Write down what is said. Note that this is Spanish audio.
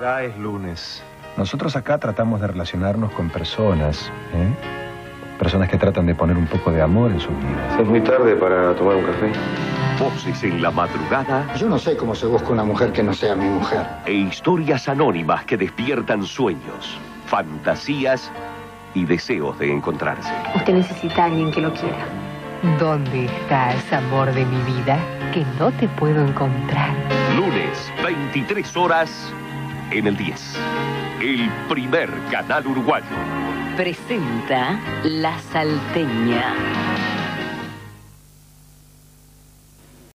Ya es lunes. Nosotros acá tratamos de relacionarnos con personas, ¿eh? Personas que tratan de poner un poco de amor en sus vidas. Es muy tarde para tomar un café. Voces en la madrugada. Yo no sé cómo se busca una mujer que no sea mi mujer. E historias anónimas que despiertan sueños, fantasías y deseos de encontrarse. Usted necesita a alguien que lo quiera. ¿Dónde estás, amor de mi vida? Que no te puedo encontrar. Lunes, 23 horas, en el 10. El primer canal uruguayo Presenta La Salteña.